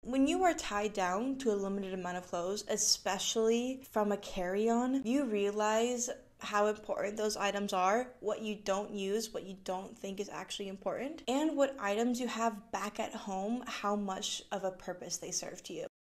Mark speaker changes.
Speaker 1: When you are tied down to a limited amount of clothes, especially from a carry-on, you realize how important those items are, what you don't use, what you don't think is actually important, and what items you have back at home, how much of a purpose they serve to you.